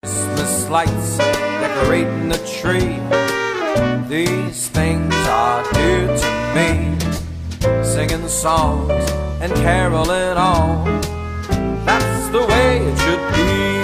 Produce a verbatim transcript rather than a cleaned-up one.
Christmas lights decorating the tree, these things are dear to me. Singing songs and caroling on, that's the way it should be.